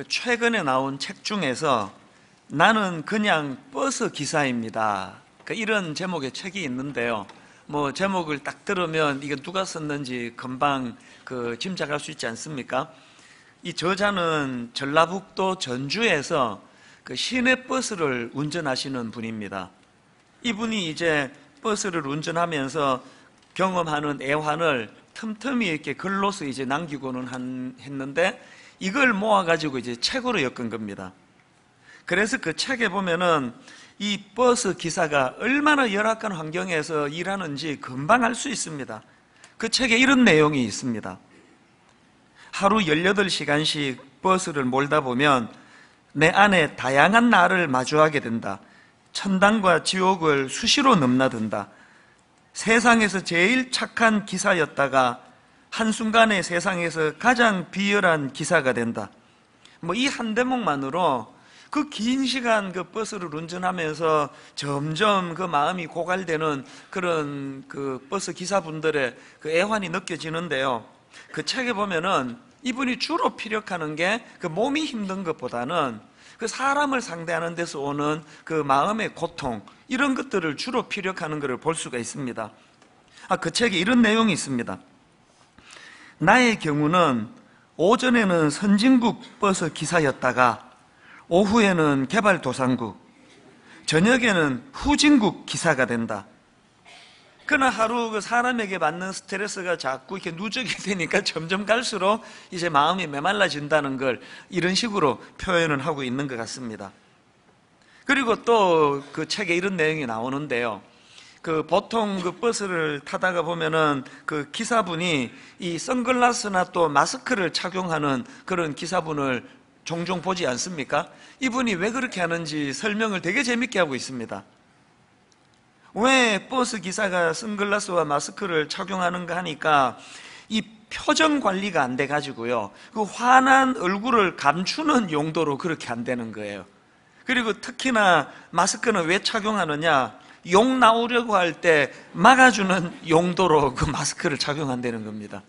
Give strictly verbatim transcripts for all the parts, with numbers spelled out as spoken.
그 최근에 나온 책 중에서 나는 그냥 버스 기사입니다, 그 이런 제목의 책이 있는데요. 뭐 제목을 딱 들으면 이게 누가 썼는지 금방 그 짐작할 수 있지 않습니까? 이 저자는 전라북도 전주에서 그 시내버스를 운전하시는 분입니다. 이분이 이제 버스를 운전하면서 경험하는 애환을 틈틈이 이렇게 글로서 이제 남기고는 한, 했는데 이걸 모아가지고 이제 책으로 엮은 겁니다. 그래서 그 책에 보면은 이 버스 기사가 얼마나 열악한 환경에서 일하는지 금방 알 수 있습니다. 그 책에 이런 내용이 있습니다. 하루 열여덟 시간씩 버스를 몰다 보면 내 안에 다양한 나를 마주하게 된다. 천당과 지옥을 수시로 넘나든다. 세상에서 제일 착한 기사였다가 한순간에 세상에서 가장 비열한 기사가 된다. 뭐 이 한 대목만으로 그 긴 시간 그 버스를 운전하면서 점점 그 마음이 고갈되는 그런 그 버스 기사분들의 그 애환이 느껴지는데요. 그 책에 보면은 이분이 주로 피력하는 게 그 몸이 힘든 것보다는 그 사람을 상대하는 데서 오는 그 마음의 고통, 이런 것들을 주로 피력하는 것을 볼 수가 있습니다. 아, 그 책에 이런 내용이 있습니다. 나의 경우는 오전에는 선진국 버스 기사였다가 오후에는 개발도상국, 저녁에는 후진국 기사가 된다. 그러나 하루 그 사람에게 받는 스트레스가 자꾸 이렇게 누적이 되니까 점점 갈수록 이제 마음이 메말라진다는 걸 이런 식으로 표현을 하고 있는 것 같습니다. 그리고 또 그 책에 이런 내용이 나오는데요. 그 보통 그 버스를 타다가 보면은 그 기사분이 이 선글라스나 또 마스크를 착용하는 그런 기사분을 종종 보지 않습니까? 이분이 왜 그렇게 하는지 설명을 되게 재밌게 하고 있습니다. 왜 버스 기사가 선글라스와 마스크를 착용하는가 하니까 이 표정 관리가 안 돼 가지고요, 그 환한 얼굴을 감추는 용도로 그렇게 안 되는 거예요. 그리고 특히나 마스크는 왜 착용하느냐, 욕 나오려고 할 때 막아주는 용도로 그 마스크를 착용한다는 겁니다.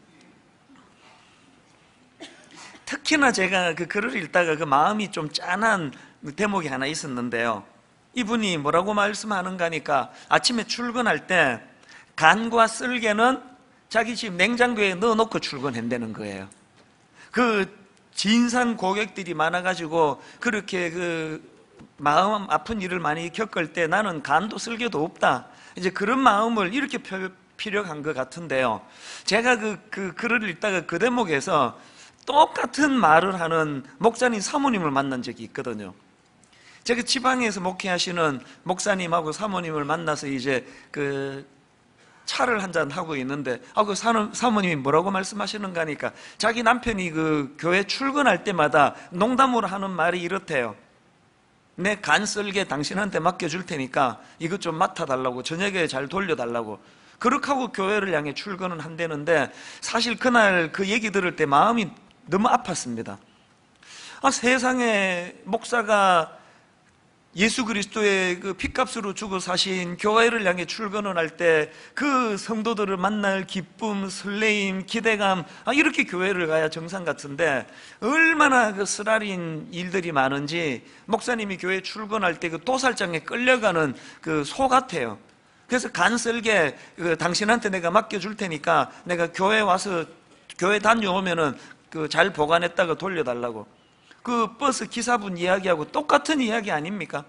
특히나 제가 그 글을 읽다가 그 마음이 좀 짠한 대목이 하나 있었는데요. 이분이 뭐라고 말씀하는가 하니까 아침에 출근할 때 간과 쓸개는 자기 집 냉장고에 넣어놓고 출근한다는 거예요. 그 진상 고객들이 많아가지고 그렇게 그 마음 아픈 일을 많이 겪을 때 나는 간도 쓸개도 없다, 이제 그런 마음을 이렇게 피력한 것 같은데요. 제가 그, 그 글을 읽다가 그 대목에서 똑같은 말을 하는 목사님 사모님을 만난 적이 있거든요. 제가 지방에서 목회하시는 목사님하고 사모님을 만나서 이제 그 차를 한잔 하고 있는데, 아, 그 사모님이 뭐라고 말씀하시는가 하니까 자기 남편이 그 교회 출근할 때마다 농담으로 하는 말이 이렇대요. 내 간 쓸개 당신한테 맡겨줄 테니까 이것 좀 맡아달라고, 저녁에 잘 돌려달라고. 그렇게 하고 교회를 향해 출근은 한다는데, 사실 그날 그 얘기 들을 때 마음이 너무 아팠습니다. 아, 세상에 목사가 예수 그리스도의 그 핏값으로 주고 사신 교회를 향해 출근을 할 때 그 성도들을 만날 기쁨, 설레임, 기대감, 아, 이렇게 교회를 가야 정상 같은데 얼마나 그 쓰라린 일들이 많은지 목사님이 교회 출근할 때 그 도살장에 끌려가는 그 소 같아요. 그래서 간 쓸게 그 당신한테 내가 맡겨줄 테니까 내가 교회 와서 교회 다녀오면은 그 잘 보관했다가 돌려달라고. 그 버스 기사분 이야기하고 똑같은 이야기 아닙니까?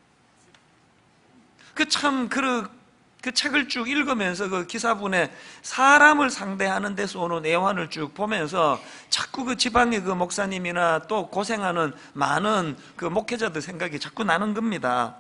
그 참, 그, 그 책을 쭉 읽으면서 그 기사분의 사람을 상대하는 데서 오는 애환을 쭉 보면서 자꾸 그 지방의 그 목사님이나 또 고생하는 많은 그 목회자들 생각이 자꾸 나는 겁니다.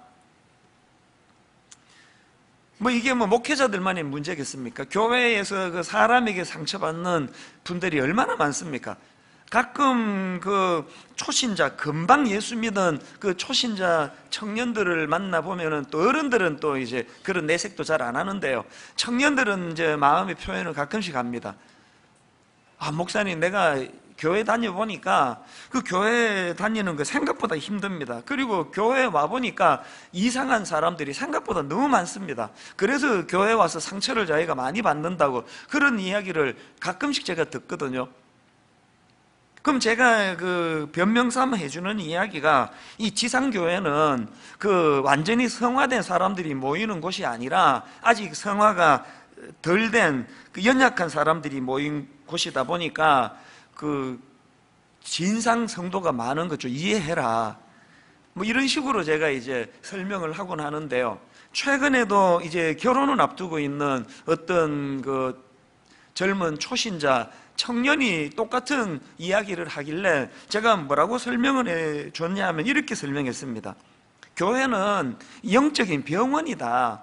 뭐 이게 뭐 목회자들만의 문제겠습니까? 교회에서 그 사람에게 상처받는 분들이 얼마나 많습니까? 가끔 그 초신자, 금방 예수 믿은 그 초신자 청년들을 만나보면은 또 어른들은 또 이제 그런 내색도 잘 안 하는데요. 청년들은 이제 마음의 표현을 가끔씩 합니다. 아, 목사님, 내가 교회 다녀보니까 그 교회 다니는 거 생각보다 힘듭니다. 그리고 교회 와보니까 이상한 사람들이 생각보다 너무 많습니다. 그래서 교회 와서 상처를 자기가 많이 받는다고 그런 이야기를 가끔씩 제가 듣거든요. 그럼 제가 그 변명 삼아 해주는 이야기가, 이 지상교회는 그 완전히 성화된 사람들이 모이는 곳이 아니라 아직 성화가 덜 된 그 연약한 사람들이 모인 곳이다 보니까 그 진상 성도가 많은 거죠. 이해해라. 뭐 이런 식으로 제가 이제 설명을 하곤 하는데요. 최근에도 이제 결혼을 앞두고 있는 어떤 그 젊은 초신자 청년이 똑같은 이야기를 하길래 제가 뭐라고 설명을 해 줬냐면 이렇게 설명했습니다. 교회는 영적인 병원이다.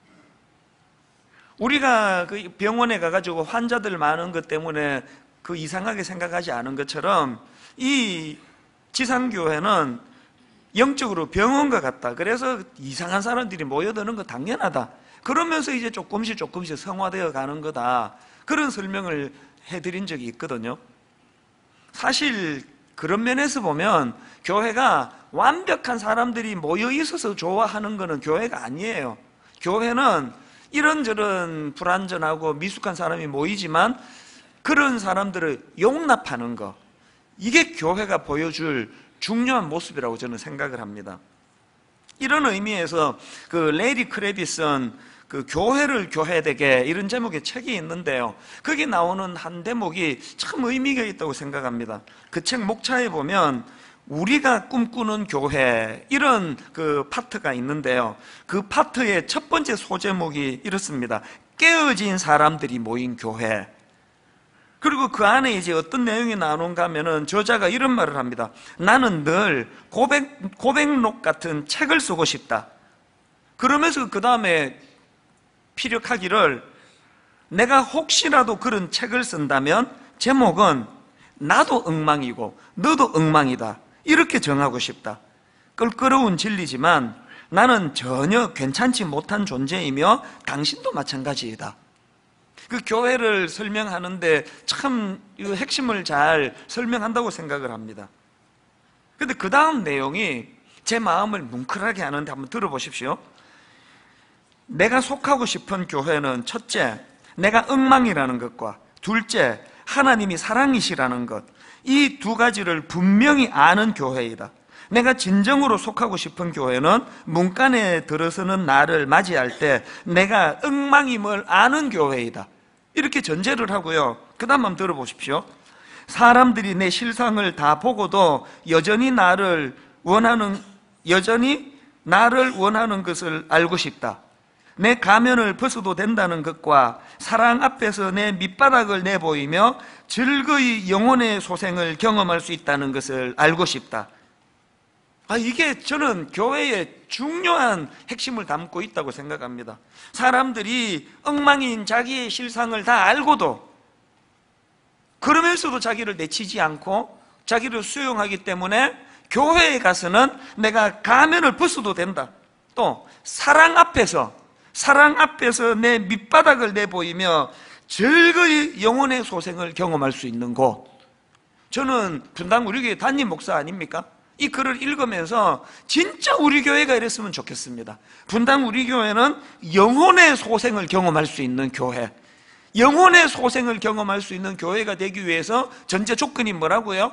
우리가 그 병원에 가가지고 환자들 많은 것 때문에 그 이상하게 생각하지 않은 것처럼 이 지상교회는 영적으로 병원과 같다. 그래서 이상한 사람들이 모여드는 거 당연하다. 그러면서 이제 조금씩 조금씩 성화되어 가는 거다. 그런 설명을 해드린 적이 있거든요. 사실 그런 면에서 보면 교회가 완벽한 사람들이 모여 있어서 좋아하는 거는 교회가 아니에요. 교회는 이런저런 불완전하고 미숙한 사람이 모이지만 그런 사람들을 용납하는 거, 이게 교회가 보여줄 중요한 모습이라고 저는 생각을 합니다. 이런 의미에서 그 레리 크레비슨 그 교회를 교회되게, 이런 제목의 책이 있는데요. 거기 나오는 한 대목이 참 의미가 있다고 생각합니다. 그 책 목차에 보면 우리가 꿈꾸는 교회, 이런 그 파트가 있는데요. 그 파트의 첫 번째 소제목이 이렇습니다. 깨어진 사람들이 모인 교회. 그리고 그 안에 이제 어떤 내용이 나오는가 하면은 저자가 이런 말을 합니다. 나는 늘 고백, 고백록 같은 책을 쓰고 싶다. 그러면서 그 다음에 피력하기를, 내가 혹시라도 그런 책을 쓴다면 제목은 나도 엉망이고 너도 엉망이다, 이렇게 정하고 싶다. 껄끄러운 진리지만 나는 전혀 괜찮지 못한 존재이며 당신도 마찬가지이다. 그 교회를 설명하는데 참 핵심을 잘 설명한다고 생각을 합니다. 근데 그 다음 내용이 제 마음을 뭉클하게 하는데 한번 들어보십시오. 내가 속하고 싶은 교회는 첫째, 내가 엉망이라는 것과 둘째, 하나님이 사랑이시라는 것, 이 두 가지를 분명히 아는 교회이다. 내가 진정으로 속하고 싶은 교회는 문간에 들어서는 나를 맞이할 때 내가 엉망임을 아는 교회이다. 이렇게 전제를 하고요. 그 다음 한번 들어보십시오. 사람들이 내 실상을 다 보고도 여전히 나를 원하는, 여전히 나를 원하는 것을 알고 싶다. 내 가면을 벗어도 된다는 것과 사랑 앞에서 내 밑바닥을 내보이며 즐거이 영혼의 소생을 경험할 수 있다는 것을 알고 싶다. 아, 이게 저는 교회의 중요한 핵심을 담고 있다고 생각합니다. 사람들이 엉망인 자기의 실상을 다 알고도, 그러면서도 자기를 내치지 않고 자기를 수용하기 때문에 교회에 가서는 내가 가면을 벗어도 된다. 또 사랑 앞에서 사랑 앞에서 내 밑바닥을 내보이며 즐거이 영혼의 소생을 경험할 수 있는 곳. 저는 분당 우리 교회 담임 목사 아닙니까? 이 글을 읽으면서 진짜 우리 교회가 이랬으면 좋겠습니다. 분당 우리 교회는 영혼의 소생을 경험할 수 있는 교회, 영혼의 소생을 경험할 수 있는 교회가 되기 위해서 전제 조건이 뭐라고요?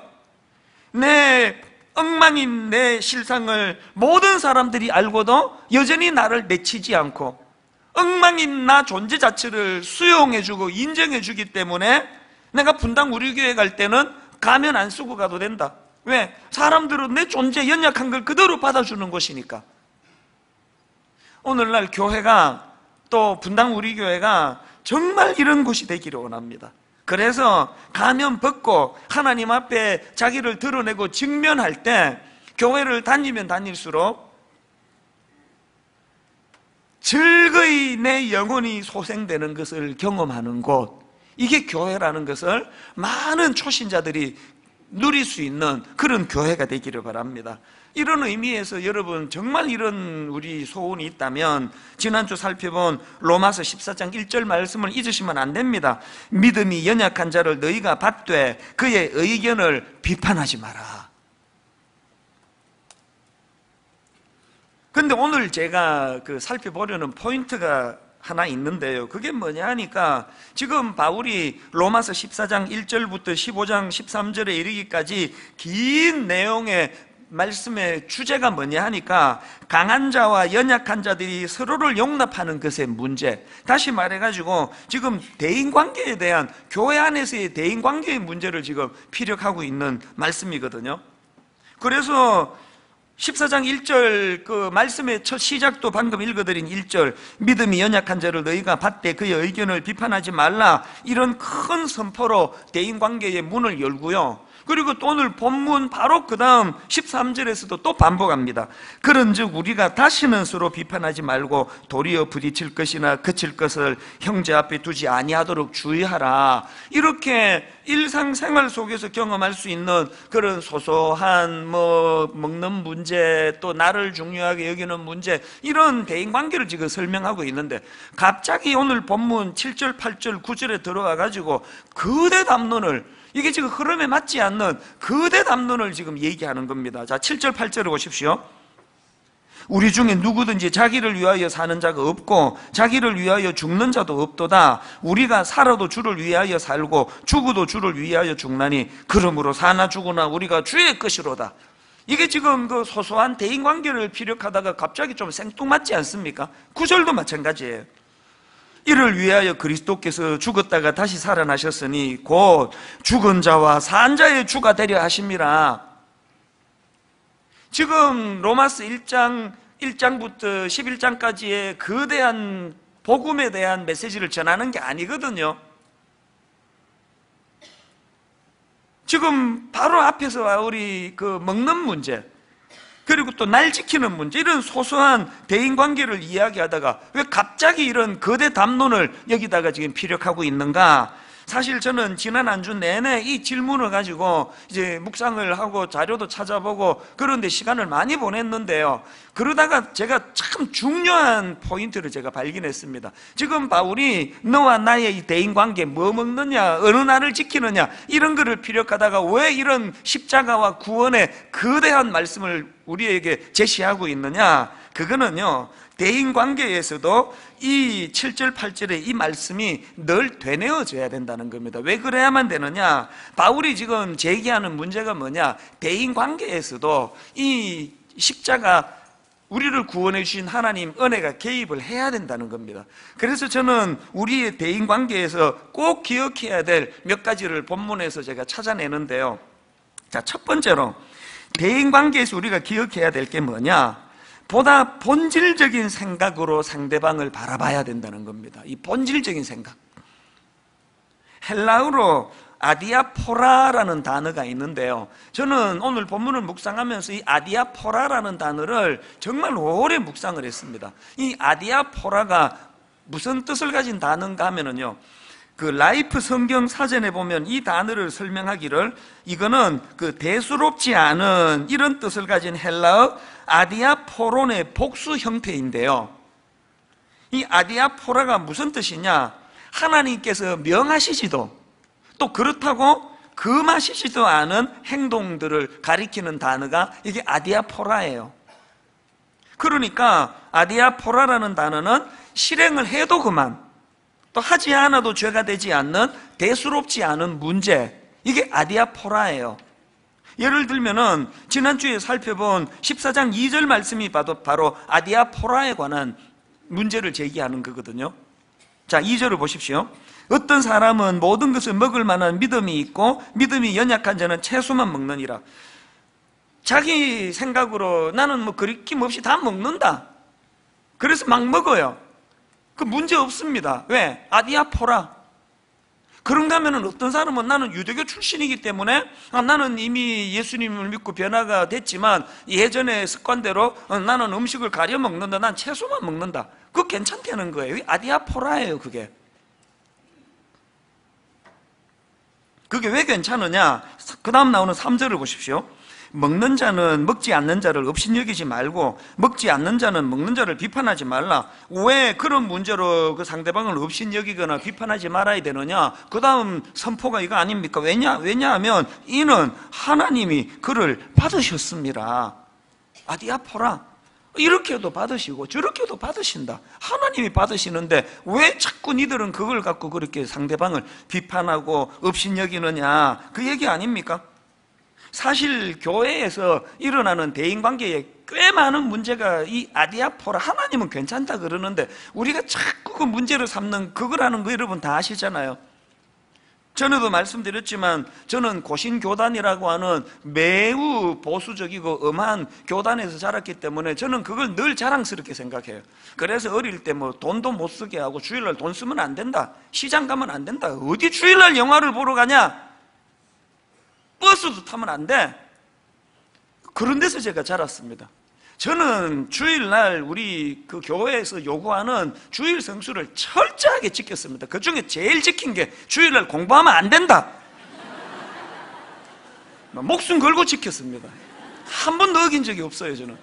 내 엉망인 내 실상을 모든 사람들이 알고도 여전히 나를 내치지 않고 엉망인 나 존재 자체를 수용해주고 인정해주기 때문에 내가 분당 우리 교회 갈 때는 가면 안 쓰고 가도 된다. 왜? 사람들은 내 존재 연약한 걸 그대로 받아주는 것이니까. 오늘날 교회가, 또 분당 우리 교회가 정말 이런 곳이 되기를 원합니다. 그래서 가면 벗고 하나님 앞에 자기를 드러내고 직면할 때 교회를 다니면 다닐수록 즐거이 내 영혼이 소생되는 것을 경험하는 곳, 이게 교회라는 것을 많은 초신자들이 누릴 수 있는 그런 교회가 되기를 바랍니다. 이런 의미에서 여러분 정말 이런 우리 소원이 있다면 지난주 살펴본 로마서 십사 장 일 절 말씀을 잊으시면 안 됩니다. 믿음이 연약한 자를 너희가 받되 그의 의견을 비판하지 마라. 근데 오늘 제가 그 살펴보려는 포인트가 하나 있는데요. 그게 뭐냐 하니까 지금 바울이 로마서 십사 장 일 절부터 십오 장 십삼 절에 이르기까지 긴 내용의 말씀의 주제가 뭐냐 하니까 강한 자와 연약한 자들이 서로를 용납하는 것의 문제, 다시 말해가지고 지금 대인관계에 대한, 교회 안에서의 대인관계의 문제를 지금 피력하고 있는 말씀이거든요. 그래서 십사 장 일 절 그 말씀의 첫 시작도 방금 읽어드린 일 절, 믿음이 연약한 자를 너희가 받되 그의 의견을 비판하지 말라, 이런 큰 선포로 대인관계의 문을 열고요. 그리고 또 오늘 본문 바로 그 다음 십삼 절에서도 또 반복합니다. 그런즉 우리가 다시는 서로 비판하지 말고 도리어 부딪힐 것이나 그칠 것을 형제 앞에 두지 아니하도록 주의하라. 이렇게 일상생활 속에서 경험할 수 있는 그런 소소한 뭐 먹는 문제, 또 나를 중요하게 여기는 문제, 이런 대인관계를 지금 설명하고 있는데 갑자기 오늘 본문 칠 절, 팔 절, 구 절에 들어와 가지고 거대 담론을, 이게 지금 흐름에 맞지 않는 거대 담론을 지금 얘기하는 겁니다. 자, 칠 절, 팔 절을 보십시오. 우리 중에 누구든지 자기를 위하여 사는 자가 없고 자기를 위하여 죽는 자도 없도다. 우리가 살아도 주를 위하여 살고 죽어도 주를 위하여 죽나니 그러므로 사나 죽으나 우리가 주의 것이로다. 이게 지금 그 소소한 대인관계를 피력하다가 갑자기 좀 생뚱맞지 않습니까? 구 절도 마찬가지예요. 이를 위하여 그리스도께서 죽었다가 다시 살아나셨으니 곧 죽은 자와 산 자의 주가 되려 하심이라. 지금 로마서 일 장 일 장부터 십일 장까지의 거대한 복음에 대한 메시지를 전하는 게 아니거든요. 지금 바로 앞에서 우리 그 먹는 문제, 그리고 또 날 지키는 문제, 이런 소소한 대인관계를 이야기하다가 왜 갑자기 이런 거대 담론을 여기다가 지금 피력하고 있는가? 사실 저는 지난 한 주 내내 이 질문을 가지고 이제 묵상을 하고 자료도 찾아보고 그런데 시간을 많이 보냈는데요. 그러다가 제가 참 중요한 포인트를 제가 발견했습니다. 지금 바울이 너와 나의 이 대인관계, 뭐 먹느냐, 어느 날을 지키느냐, 이런 거를 피력하다가 왜 이런 십자가와 구원의 거대한 말씀을 우리에게 제시하고 있느냐? 그거는요, 대인관계에서도 이 칠 절, 팔 절의 이 말씀이 늘 되뇌어져야 된다는 겁니다. 왜 그래야만 되느냐? 바울이 지금 제기하는 문제가 뭐냐? 대인관계에서도 이 십자가, 우리를 구원해 주신 하나님 은혜가 개입을 해야 된다는 겁니다. 그래서 저는 우리의 대인관계에서 꼭 기억해야 될 몇 가지를 본문에서 제가 찾아내는데요. 자, 첫 번째로 대인관계에서 우리가 기억해야 될 게 뭐냐? 보다 본질적인 생각으로 상대방을 바라봐야 된다는 겁니다. 이 본질적인 생각, 헬라어로 아디아포라라는 단어가 있는데요, 저는 오늘 본문을 묵상하면서 이 아디아포라라는 단어를 정말 오래 묵상을 했습니다. 이 아디아포라가 무슨 뜻을 가진 단어인가 하면은요, 그 라이프 성경 사전에 보면 이 단어를 설명하기를 이거는 그 대수롭지 않은 이런 뜻을 가진 헬라어 아디아포론의 복수 형태인데요, 이 아디아포라가 무슨 뜻이냐? 하나님께서 명하시지도 또 그렇다고 금하시지도 않은 행동들을 가리키는 단어가 이게 아디아포라예요. 그러니까 아디아포라라는 단어는 실행을 해도 그만, 또 하지 않아도 죄가 되지 않는 대수롭지 않은 문제, 이게 아디아포라예요. 예를 들면은 지난주에 살펴본 십사 장 이 절 말씀이 바로, 바로 아디아포라에 관한 문제를 제기하는 거거든요. 자, 이 절을 보십시오. 어떤 사람은 모든 것을 먹을 만한 믿음이 있고 믿음이 연약한 자는 채소만 먹느니라. 자기 생각으로 나는 뭐 그리낌 없이 다 먹는다, 그래서 막 먹어요. 그 문제 없습니다. 왜? 아디아포라. 그런가 하면 어떤 사람은 나는 유대교 출신이기 때문에 아, 나는 이미 예수님을 믿고 변화가 됐지만 예전의 습관대로 어, 나는 음식을 가려 먹는다, 난 채소만 먹는다, 그거 괜찮다는 거예요. 아디아포라예요. 그게 그게 왜 괜찮으냐? 그 다음 나오는 삼 절을 보십시오. 먹는 자는 먹지 않는 자를 업신여기지 말고 먹지 않는 자는 먹는 자를 비판하지 말라. 왜 그런 문제로 그 상대방을 업신여기거나 비판하지 말아야 되느냐? 그 다음 선포가 이거 아닙니까? 왜냐? 왜냐하면 이는 하나님이 그를 받으셨습니다. 아디아포라. 이렇게도 받으시고 저렇게도 받으신다. 하나님이 받으시는데 왜 자꾸 니들은 그걸 갖고 그렇게 상대방을 비판하고 업신여기느냐, 그 얘기 아닙니까? 사실 교회에서 일어나는 대인관계에 꽤 많은 문제가 이 아디아포라, 하나님은 괜찮다 그러는데 우리가 자꾸 그 문제를 삼는 그거라는 거 여러분 다 아시잖아요. 전에도 말씀드렸지만 저는 고신교단이라고 하는 매우 보수적이고 엄한 교단에서 자랐기 때문에 저는 그걸 늘 자랑스럽게 생각해요. 그래서 어릴 때 뭐 돈도 못 쓰게 하고 주일날 돈 쓰면 안 된다, 시장 가면 안 된다, 어디 주일날 영화를 보러 가냐, 버스도 타면 안 돼, 그런 데서 제가 자랐습니다. 저는 주일날 우리 그 교회에서 요구하는 주일 성수를 철저하게 지켰습니다. 그 중에 제일 지킨 게 주일날 공부하면 안 된다. 목숨 걸고 지켰습니다. 한 번도 어긴 적이 없어요, 저는.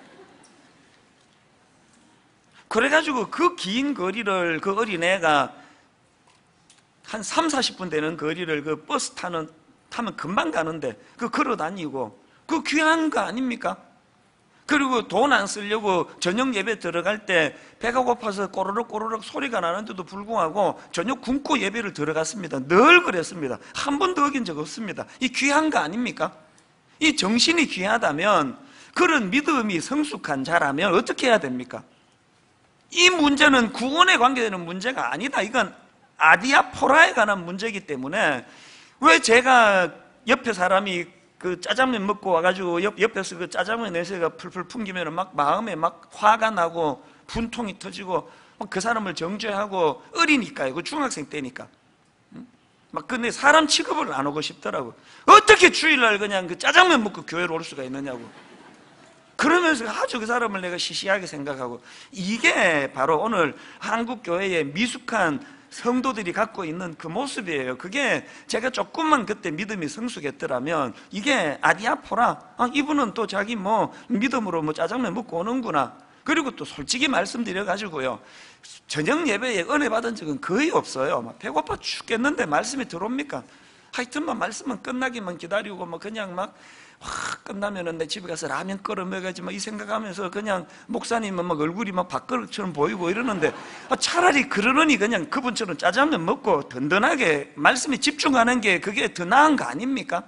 그래가지고 그 긴 거리를 그 어린애가 한 삼사십 분 되는 거리를 그 버스 타는, 타면 금방 가는데 그 걸어 다니고, 그 귀한 거 아닙니까? 그리고 돈 안 쓰려고 저녁 예배 들어갈 때 배가 고파서 꼬르륵 꼬르륵 소리가 나는데도 불구하고 저녁 굶고 예배를 들어갔습니다. 늘 그랬습니다. 한 번도 어긴 적 없습니다. 이 귀한 거 아닙니까? 이 정신이 귀하다면, 그런 믿음이 성숙한 자라면 어떻게 해야 됩니까? 이 문제는 구원에 관계되는 문제가 아니다. 이건 아디아포라에 관한 문제이기 때문에, 왜 제가 옆에 사람이 그 짜장면 먹고 와가지고 옆, 옆에서 그 짜장면 내세가 풀풀 풍기면 막 마음에 막 화가 나고 분통이 터지고 막 그 사람을 정죄하고, 어리니까요. 그 중학생 때니까. 막 근데 사람 취급을 안 하고 싶더라고. 어떻게 주일날 그냥 그 짜장면 먹고 교회로 올 수가 있느냐고. 그러면서 아주 그 사람을 내가 시시하게 생각하고, 이게 바로 오늘 한국 교회의 미숙한 성도들이 갖고 있는 그 모습이에요. 그게 제가 조금만 그때 믿음이 성숙했더라면, 이게 아디아포라, 아, 이분은 또 자기 뭐 믿음으로 뭐 짜장면 먹고 오는구나. 그리고 또 솔직히 말씀드려가지고요, 저녁 예배에 은혜 받은 적은 거의 없어요. 막 배고파 죽겠는데 말씀이 들어옵니까? 하여튼만 말씀만 끝나기만 기다리고 뭐 그냥 막 확 끝나면은 내 집에 가서 라면 끓여 먹어야지 막 이 생각하면서, 그냥 목사님은 막 얼굴이 막 밥그릇처럼 보이고 이러는데, 차라리 그러느니 그냥 그분처럼 짜장면 먹고 든든하게 말씀에 집중하는 게 그게 더 나은 거 아닙니까?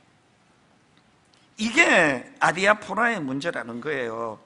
이게 아디아포라의 문제라는 거예요.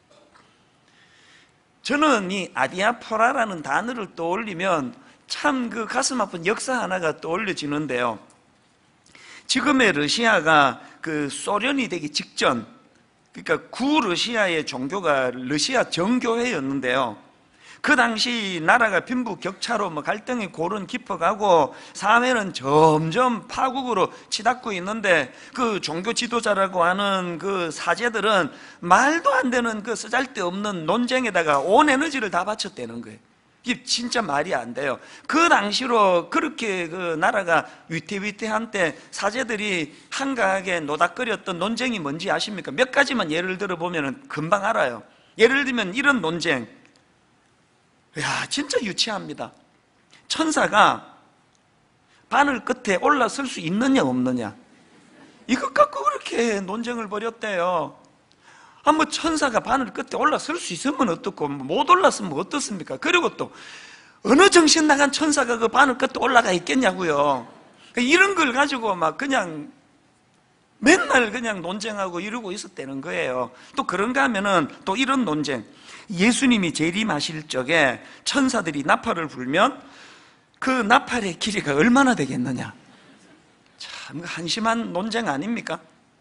저는 이 아디아포라라는 단어를 떠올리면 참 그 가슴 아픈 역사 하나가 떠올려지는데요. 지금의 러시아가 그 소련이 되기 직전, 그러니까 구러시아의 종교가 러시아 정교회였는데요. 그 당시 나라가 빈부격차로 뭐 갈등이 고른 깊어가고 사회는 점점 파국으로 치닫고 있는데, 그 종교 지도자라고 하는 그 사제들은 말도 안 되는 그 쓰잘데없는 논쟁에다가 온 에너지를 다 바쳤다는 거예요. 이게 진짜 말이 안 돼요. 그 당시로 그렇게 그 나라가 위태위태한 때 사제들이 한가하게 노닥거렸던 논쟁이 뭔지 아십니까? 몇 가지만 예를 들어보면 금방 알아요. 예를 들면 이런 논쟁, 야, 진짜 유치합니다. 천사가 바늘 끝에 올라설 수 있느냐 없느냐, 이것 갖고 그렇게 논쟁을 벌였대요. 아, 뭐 천사가 바늘 끝에 올라설 수 있으면 어떻고 못 올랐으면 어떻습니까? 그리고 또 어느 정신 나간 천사가 그 바늘 끝에 올라가 있겠냐고요. 이런 걸 가지고 막 그냥 맨날 그냥 논쟁하고 이러고 있었다는 거예요. 또 그런가 하면은 또 이런 논쟁, 예수님이 재림하실 적에 천사들이 나팔을 불면 그 나팔의 길이가 얼마나 되겠느냐. 참 한심한 논쟁 아닙니까?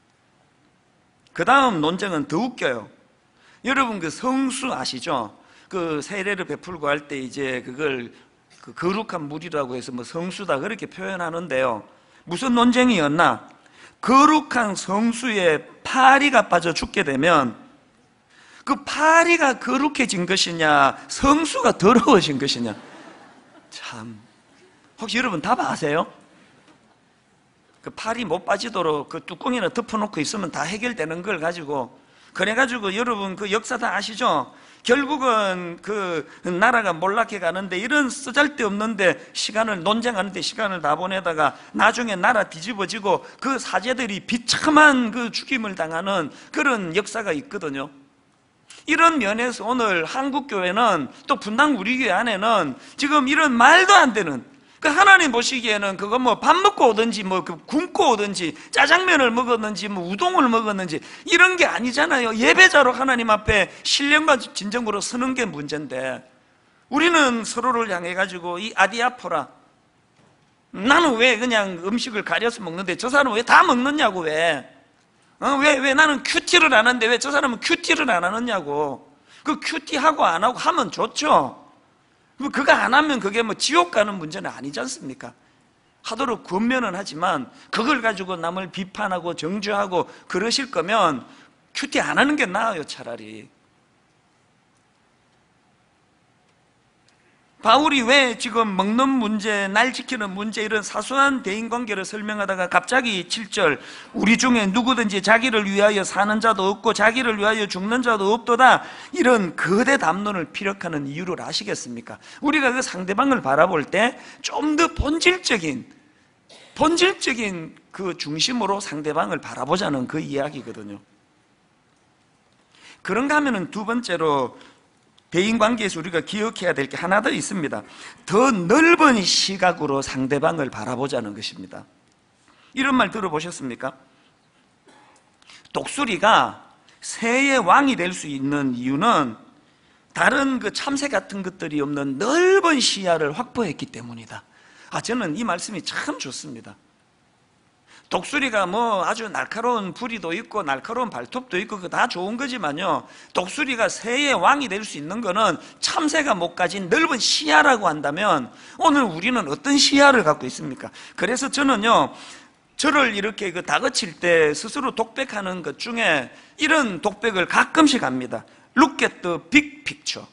그 다음 논쟁은 더 웃겨요. 여러분 그 성수 아시죠? 그 세례를 베풀고 할 때 이제 그걸 그 거룩한 물이라고 해서 뭐 성수다 그렇게 표현하는데요. 무슨 논쟁이었나? 거룩한 성수에 파리가 빠져 죽게 되면 그 파리가 거룩해진 것이냐, 성수가 더러워진 것이냐. 참, 혹시 여러분 답 아세요? 그 팔이 못 빠지도록 그 뚜껑이나 덮어놓고 있으면 다 해결되는 걸 가지고, 그래가지고 여러분 그 역사 다 아시죠? 결국은 그 나라가 몰락해 가는데, 이런 쓰잘데없는데 시간을 논쟁하는데 시간을 다 보내다가 나중에 나라 뒤집어지고 그 사제들이 비참한 그 죽임을 당하는 그런 역사가 있거든요. 이런 면에서 오늘 한국교회는 또 분당 우리 교회 안에는 지금 이런 말도 안 되는, 그 하나님 보시기에는 그거 뭐 밥 먹고 오든지 뭐 그 굶고 오든지 짜장면을 먹었는지 뭐 우동을 먹었는지 이런 게 아니잖아요. 예배자로 하나님 앞에 신령과 진정으로 서는 게 문제인데, 우리는 서로를 향해 가지고 이 아디아포라, 나는 왜 그냥 음식을 가려서 먹는데 저 사람은 왜 다 먹느냐고, 왜 어, 왜, 왜 나는 큐티를 안 하는데 왜 저 사람은 큐티를 안 하느냐고. 그 큐티하고 안 하고 하면 좋죠. 그거 안 하면 그게 뭐 지옥 가는 문제는 아니지 않습니까? 하도록 권면은 하지만 그걸 가지고 남을 비판하고 정죄하고 그러실 거면 큐티 안 하는 게 나아요, 차라리. 바울이 왜 지금 먹는 문제, 날 지키는 문제, 이런 사소한 대인관계를 설명하다가 갑자기 칠 절, 우리 중에 누구든지 자기를 위하여 사는 자도 없고 자기를 위하여 죽는 자도 없도다, 이런 거대 담론을 피력하는 이유를 아시겠습니까? 우리가 그 상대방을 바라볼 때 좀 더 본질적인 본질적인 그 중심으로 상대방을 바라보자는 그 이야기거든요. 그런가 하면은 두 번째로 대인관계에서 우리가 기억해야 될 게 하나 더 있습니다. 더 넓은 시각으로 상대방을 바라보자는 것입니다. 이런 말 들어보셨습니까? 독수리가 새의 왕이 될 수 있는 이유는 다른 그 참새 같은 것들이 없는 넓은 시야를 확보했기 때문이다. 아, 저는 이 말씀이 참 좋습니다. 독수리가 뭐 아주 날카로운 부리도 있고 날카로운 발톱도 있고 그거 다 좋은 거지만요, 독수리가 새의 왕이 될 수 있는 거는 참새가 못 가진 넓은 시야라고 한다면 오늘 우리는 어떤 시야를 갖고 있습니까? 그래서 저는요, 저를 이렇게 그 다그칠 때 스스로 독백하는 것 중에 이런 독백을 가끔씩 합니다. Look at the big picture.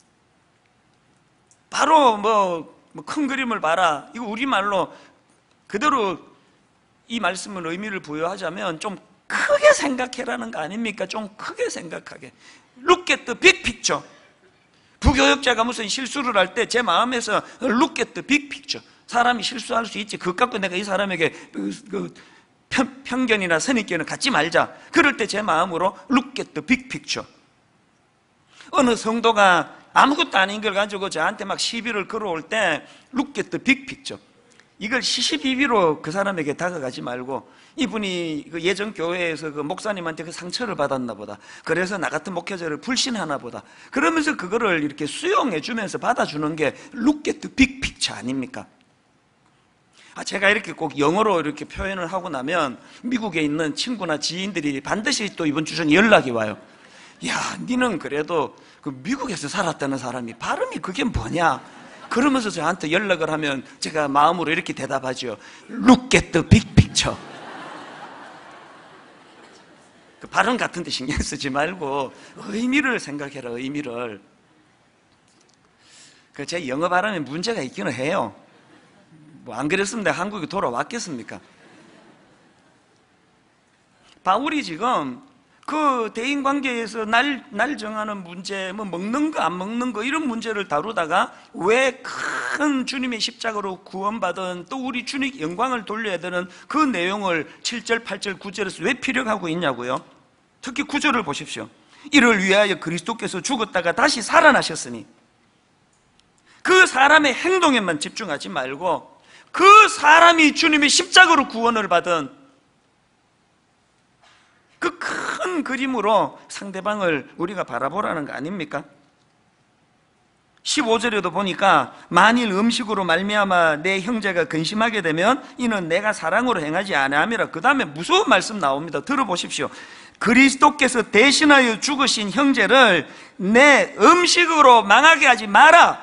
바로 뭐 큰 그림을 봐라. 이거 우리말로 그대로 이 말씀을 의미를 부여하자면 좀 크게 생각해라는 거 아닙니까? 좀 크게 생각하게. Look at the big picture. 부교역자가 무슨 실수를 할 때 제 마음에서 Look at the big picture. 사람이 실수할 수 있지. 그것 갖고 내가 이 사람에게 그, 그 편, 편견이나 선입견을 갖지 말자. 그럴 때 제 마음으로 Look at the big picture. 어느 성도가 아무것도 아닌 걸 가지고 저한테 막 시비를 걸어올 때 Look at the big picture. 이걸 시시비비로 그 사람에게 다가가지 말고, 이분이 그 예전 교회에서 그 목사님한테 그 상처를 받았나 보다, 그래서 나 같은 목회자를 불신하나 보다, 그러면서 그거를 이렇게 수용해 주면서 받아주는 게 Look at the big picture 아닙니까? 아, 제가 이렇게 꼭 영어로 이렇게 표현을 하고 나면 미국에 있는 친구나 지인들이 반드시 또 이번 주 중에 연락이 와요. 야, 니는 그래도 그 미국에서 살았다는 사람이 발음이 그게 뭐냐? 그러면서 저한테 연락을 하면 제가 마음으로 이렇게 대답하죠. Look at the big picture. 그 발음 같은 데 신경 쓰지 말고 의미를 생각해라, 의미를. 그 제 영어 발음에 문제가 있기는 해요. 뭐 안 그랬으면 내가 한국에 돌아왔겠습니까? 바울이 지금 그 대인관계에서 날, 날 정하는 문제, 뭐 먹는 거 안 먹는 거 이런 문제를 다루다가 왜 큰 주님의 십자가로 구원받은 또 우리 주님 영광을 돌려야 되는 그 내용을 칠 절, 팔 절, 구 절에서 왜 피력하고 있냐고요? 특히 구 절을 보십시오. 이를 위하여 그리스도께서 죽었다가 다시 살아나셨으니, 그 사람의 행동에만 집중하지 말고 그 사람이 주님의 십자가로 구원을 받은 그 큰 그림으로 상대방을 우리가 바라보라는 거 아닙니까? 십오 절에도 보니까 만일 음식으로 말미암아 내 형제가 근심하게 되면 이는 내가 사랑으로 행하지 아니함이라. 그 다음에 무서운 말씀 나옵니다. 들어보십시오. 그리스도께서 대신하여 죽으신 형제를 내 음식으로 망하게 하지 마라.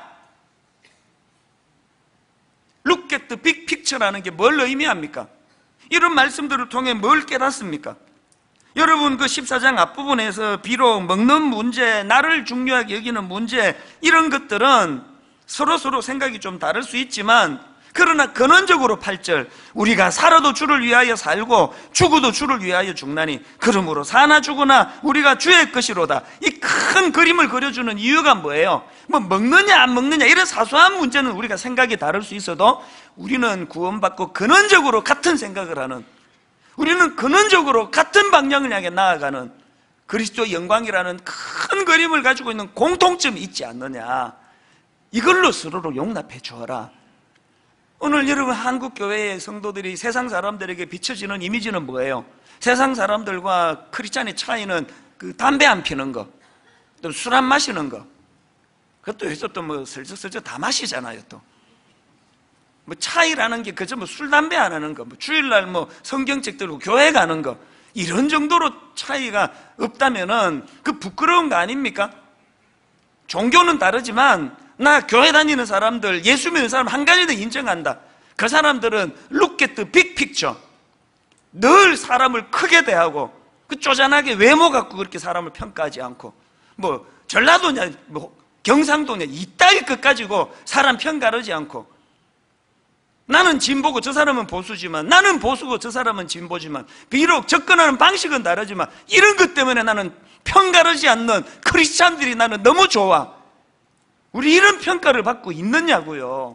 Look at the big picture라는 게 뭘 의미합니까? 이런 말씀들을 통해 뭘 깨닫습니까? 여러분, 그 십사 장 앞부분에서 비록 먹는 문제, 나를 중요하게 여기는 문제, 이런 것들은 서로서로 생각이 좀 다를 수 있지만, 그러나 근원적으로 팔 절, 우리가 살아도 주를 위하여 살고 죽어도 주를 위하여 죽나니 그러므로 사나 죽으나 우리가 주의 것이로다. 이 큰 그림을 그려주는 이유가 뭐예요? 뭐 먹느냐 안 먹느냐 이런 사소한 문제는 우리가 생각이 다를 수 있어도 우리는 구원받고 근원적으로 같은 생각을 하는, 우리는 근원적으로 같은 방향을 향해 나아가는 그리스도 영광이라는 큰 그림을 가지고 있는 공통점이 있지 않느냐. 이걸로 서로를 용납해 주어라. 오늘 여러분 한국교회의 성도들이 세상 사람들에게 비춰지는 이미지는 뭐예요? 세상 사람들과 크리스찬의 차이는 그 담배 안 피는 거, 또 술 안 마시는 거. 그것도 해서 또 뭐 슬쩍슬쩍 다 마시잖아요. 또 뭐 차이라는 게 그저 뭐 술 담배 안 하는 거, 뭐 주일날 뭐 성경책 들고 교회 가는 거, 이런 정도로 차이가 없다면은 그 부끄러운 거 아닙니까? 종교는 다르지만 나 교회 다니는 사람들, 예수 믿는 사람 한 가지는 인정한다. 그 사람들은 look at the big picture. 늘 사람을 크게 대하고 그 쪼잔하게 외모 갖고 그렇게 사람을 평가하지 않고 뭐 전라도냐 뭐 경상도냐 이따위 것 가지고 사람 평가하지 않고 나는 진보고 저 사람은 보수지만 나는 보수고 저 사람은 진보지만 비록 접근하는 방식은 다르지만 이런 것 때문에 나는 평가하지 않는 크리스찬들이 나는 너무 좋아. 우리 이런 평가를 받고 있느냐고요.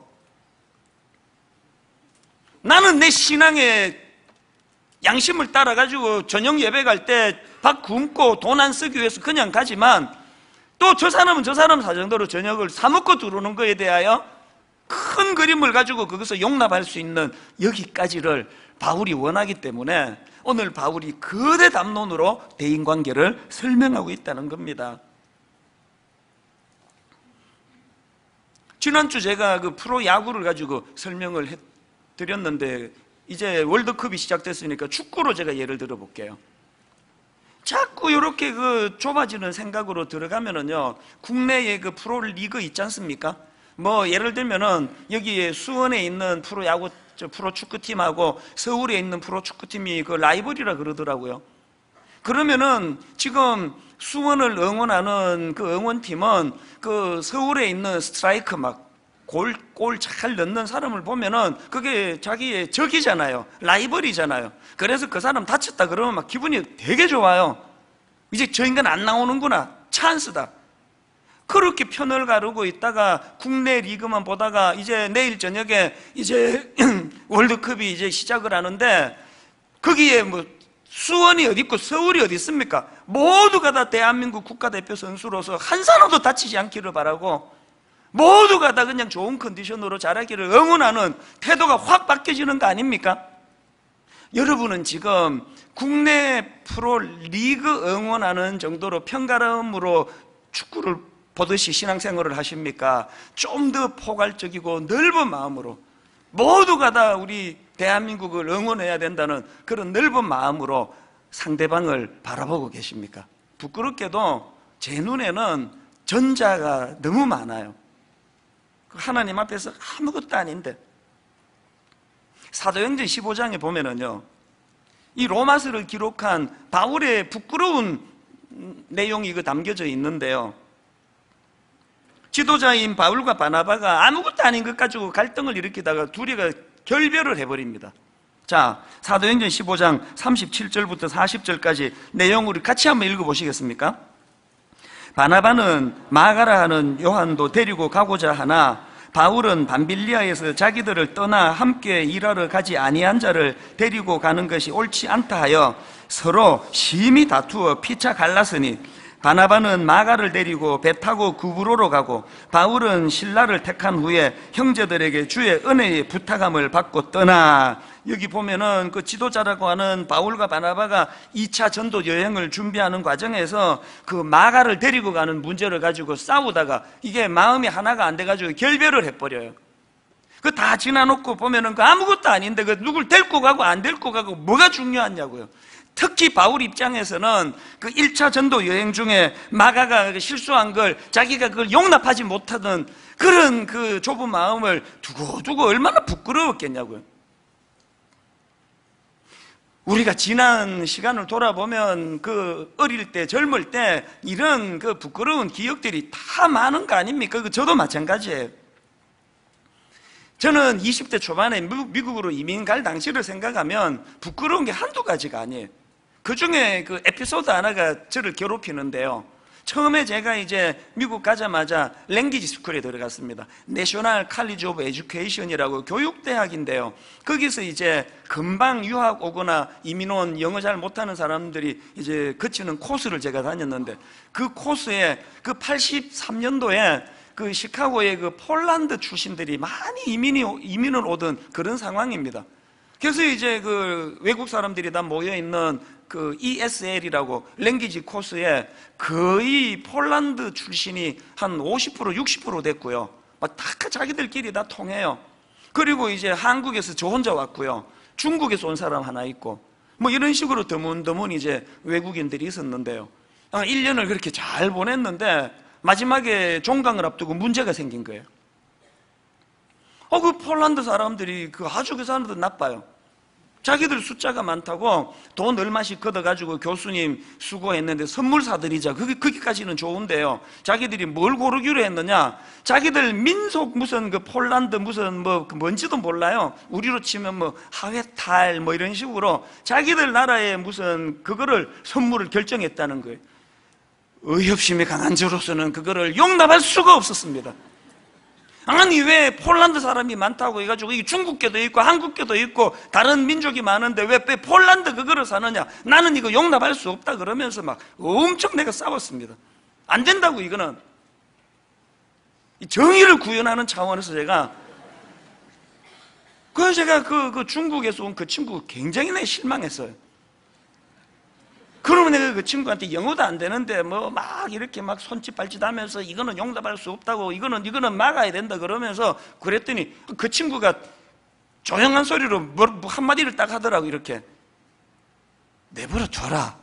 나는 내 신앙의 양심을 따라가지고 저녁 예배 갈 때 밥 굶고 돈 안 쓰기 위해서 그냥 가지만 또 저 사람은 저 사람 사정대로 저녁을 사 먹고 들어오는 거에 대하여 큰 그림을 가지고 그것을 용납할 수 있는 여기까지를 바울이 원하기 때문에 오늘 바울이 거대 담론으로 대인관계를 설명하고 있다는 겁니다. 지난주 제가 그 프로야구를 가지고 설명을 해 드렸는데 이제 월드컵이 시작됐으니까 축구로 제가 예를 들어 볼게요. 자꾸 이렇게 그 좁아지는 생각으로 들어가면은요, 국내에 그 프로리그 있지 않습니까? 뭐 예를 들면은 여기에 수원에 있는 프로야구 저 프로축구팀하고 서울에 있는 프로축구팀이 그 라이벌이라 그러더라고요. 그러면은 지금 수원을 응원하는 그 응원팀은 그 서울에 있는 스트라이크 막 골, 골 잘 넣는 사람을 보면은 그게 자기의 적이잖아요. 라이벌이잖아요. 그래서 그 사람 다쳤다 그러면 막 기분이 되게 좋아요. 이제 저 인간 안 나오는구나. 찬스다. 그렇게 편을 가르고 있다가 국내 리그만 보다가 이제 내일 저녁에 이제 월드컵이 이제 시작을 하는데 거기에 뭐 수원이 어디 있고 서울이 어디 있습니까? 모두가 다 대한민국 국가대표 선수로서 한 사람도 다치지 않기를 바라고 모두가 다 그냥 좋은 컨디션으로 자라기를 응원하는 태도가 확 바뀌어지는 거 아닙니까? 여러분은 지금 국내 프로 리그 응원하는 정도로 편가름으로 축구를 보듯이 신앙생활을 하십니까? 좀 더 포괄적이고 넓은 마음으로 모두가 다 우리 대한민국을 응원해야 된다는 그런 넓은 마음으로 상대방을 바라보고 계십니까? 부끄럽게도 제 눈에는 전자가 너무 많아요. 하나님 앞에서 아무것도 아닌데. 사도행전 십오 장에 보면은요, 이 로마서를 기록한 바울의 부끄러운 내용이 그 담겨져 있는데요, 지도자인 바울과 바나바가 아무것도 아닌 것 가지고 갈등을 일으키다가 둘이가 결별을 해버립니다. 자, 사도행전 십오 장 삼십칠 절부터 사십 절까지 내용을 같이 한번 읽어보시겠습니까? 바나바는 마가라 하는 요한도 데리고 가고자 하나 바울은 밤빌리아에서 자기들을 떠나 함께 일하러 가지 아니한 자를 데리고 가는 것이 옳지 않다 하여 서로 심히 다투어 피차 갈랐으니 바나바는 마가를 데리고 배 타고 구브로로 가고 바울은 신라를 택한 후에 형제들에게 주의 은혜의 부탁함을 받고 떠나. 여기 보면은 그 지도자라고 하는 바울과 바나바가 이 차 전도 여행을 준비하는 과정에서 그 마가를 데리고 가는 문제를 가지고 싸우다가 이게 마음이 하나가 안 돼가지고 결별을 해버려요. 그 다 지나놓고 보면은 그 아무것도 아닌데 그 누굴 데리고 가고 안 데리고 가고 뭐가 중요하냐고요. 특히 바울 입장에서는 그 일 차 전도 여행 중에 마가가 실수한 걸 자기가 그걸 용납하지 못하던 그런 그 좁은 마음을 두고 두고 얼마나 부끄러웠겠냐고요. 우리가 지난 시간을 돌아보면 그 어릴 때 젊을 때 이런 그 부끄러운 기억들이 다 많은 거 아닙니까? 그 저도 마찬가지예요. 저는 이십 대 초반에 미국으로 이민 갈 당시를 생각하면 부끄러운 게 한두 가지가 아니에요. 그 중에 그 에피소드 하나가 저를 괴롭히는데요, 처음에 제가 이제 미국 가자마자 랭귀지 스쿨에 들어갔습니다. 내셔널 칼리지 오브 에듀케이션이라고 교육대학인데요. 거기서 이제 금방 유학 오거나 이민 온 영어 잘 못하는 사람들이 이제 거치는 코스를 제가 다녔는데, 그 코스에 그 팔십삼 년도에 그 시카고의 그 폴란드 출신들이 많이 이민이, 이민을 오던 그런 상황입니다. 그래서 이제 그 외국 사람들이 다 모여있는 그 이에스엘이라고 랭귀지 코스에 거의 폴란드 출신이 한 오십 퍼센트, 육십 퍼센트 됐고요. 막 다 자기들끼리 다 통해요. 그리고 이제 한국에서 저 혼자 왔고요. 중국에서 온 사람 하나 있고, 뭐 이런 식으로 드문드문 이제 외국인들이 있었는데요. 일 년을 그렇게 잘 보냈는데 마지막에 종강을 앞두고 문제가 생긴 거예요. 어, 그 폴란드 사람들이 그 아주 그 사람들 나빠요. 자기들 숫자가 많다고 돈 얼마씩 걷어가지고 교수님 수고했는데 선물 사드리자. 그게, 거기까지는 좋은데요. 자기들이 뭘 고르기로 했느냐? 자기들 민속 무슨 그 폴란드 무슨 뭐 뭔지도 몰라요. 우리로 치면 뭐 하회탈 뭐 이런 식으로 자기들 나라의 무슨 그거를 선물을 결정했다는 거예요. 의협심이 강한 저로서는 그거를 용납할 수가 없었습니다. 아니 왜 폴란드 사람이 많다고 해가지고 이 중국계도 있고 한국계도 있고 다른 민족이 많은데 왜, 왜 폴란드 그거를 사느냐? 나는 이거 용납할 수 없다 그러면서 막 엄청 내가 싸웠습니다. 안 된다고. 이거는 정의를 구현하는 차원에서 제가, 그래서 제가 그, 그 중국에서 온 그 친구 굉장히 내 실망했어요. 그러면 내가 그 친구한테 영어도 안 되는데 뭐 막 이렇게 막 손짓 발짓 하면서 이거는 용납할 수 없다고, 이거는 이거는 막아야 된다 그러면서 그랬더니 그 친구가 조용한 소리로 뭐 한마디를 딱 하더라고. 이렇게 내버려 둬라.